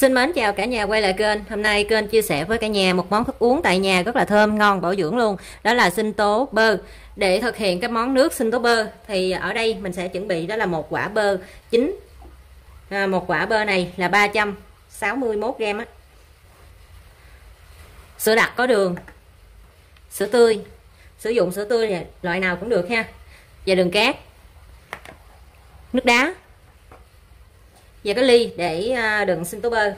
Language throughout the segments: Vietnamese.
Xin mến chào cả nhà quay lại kênh. Hôm nay kênh chia sẻ với cả nhà một món thức uống tại nhà rất là thơm ngon bổ dưỡng luôn. Đó là sinh tố bơ. Để thực hiện cái món nước sinh tố bơ thì ở đây mình sẽ chuẩn bị đó là một quả bơ chín. Một quả bơ này là 361 gram á. Sữa đặc có đường, sữa tươi. Sử dụng sữa tươi loại nào cũng được ha. Và đường cát, nước đá và cái ly để đựng sinh tố bơ.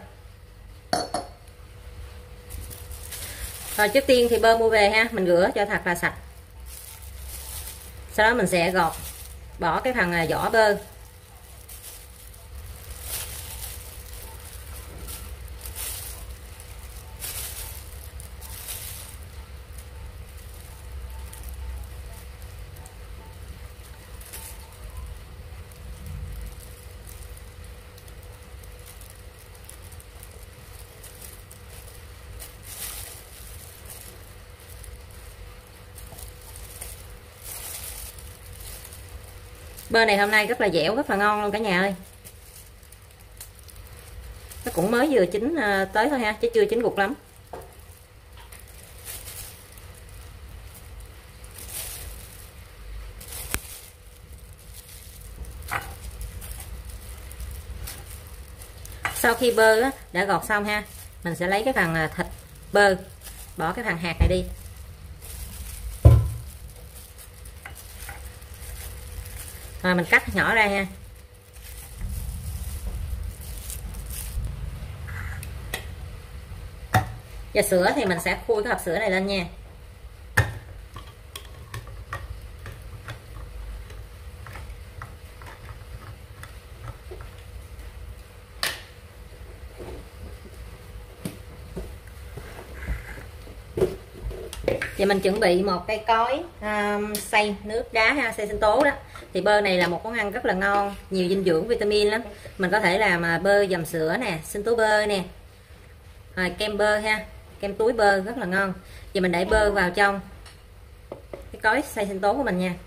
Rồi trước tiên thì bơ mua về ha, mình rửa cho thật là sạch. Sau đó mình sẽ gọt bỏ cái phần vỏ bơ. Bơ này hôm nay rất là dẻo, rất là ngon luôn cả nhà ơi. Nó cũng mới vừa chín tới thôi ha, chứ chưa chín gục lắm. Sau khi bơ đã gọt xong ha, mình sẽ lấy cái phần thịt bơ, bỏ cái phần hạt này đi. Rồi mình cắt nhỏ ra ha. Và sữa thì mình sẽ khui cái hộp sữa này lên nha. Và mình chuẩn bị một cây cối xay nước đá ha, xay sinh tố đó. Thì bơ này là một món ăn rất là ngon, nhiều dinh dưỡng, vitamin lắm. Mình có thể làm bơ dầm sữa nè, sinh tố bơ nè, rồi kem bơ ha, kem túi bơ rất là ngon. Và mình để bơ vào trong cái cối xay sinh tố của mình nha.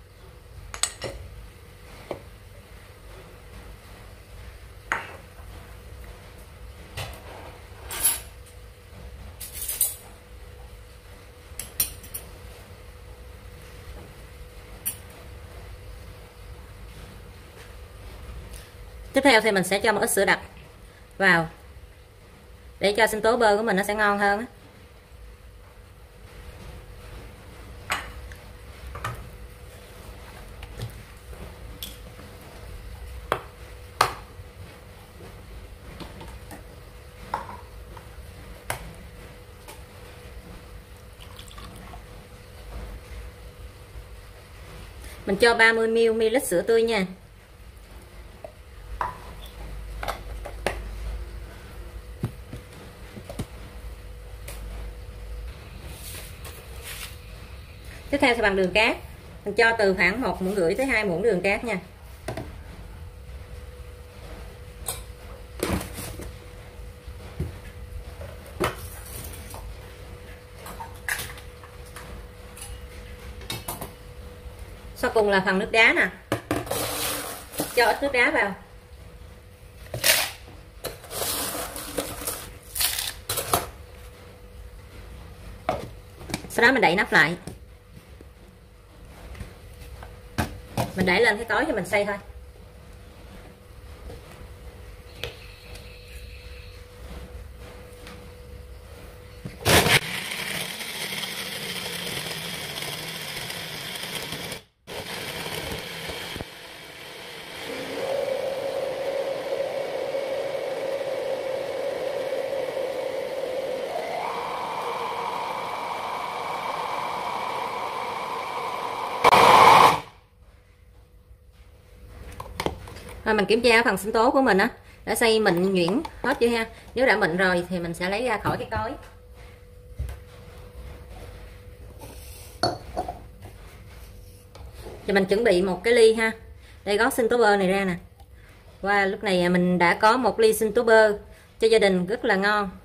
Tiếp theo thì mình sẽ cho một ít sữa đặc vào để cho sinh tố bơ của mình nó sẽ ngon hơn á. Mình cho 30ml sữa tươi nha. Tiếp theo thì bằng đường cát, mình cho từ khoảng 1,5 muỗng tới 2 muỗng đường cát nha. Sau cùng là phần nước đá nè, cho ít nước đá vào. Sau đó mình đậy nắp lại. Mình để lên cái cối cho mình xay thôi. Rồi mình kiểm tra phần sinh tố của mình á, đã xay mịn nhuyễn hết chưa ha. Nếu đã mịn rồi thì mình sẽ lấy ra khỏi cái cối. Thì mình chuẩn bị một cái ly ha, để gót sinh tố bơ này ra nè. Và lúc này mình đã có một ly sinh tố bơ cho gia đình rất là ngon.